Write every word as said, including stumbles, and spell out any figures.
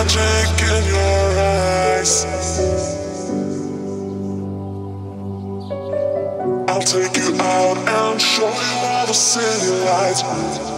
magic in your eyes. I'll take you out and show you all the city lights.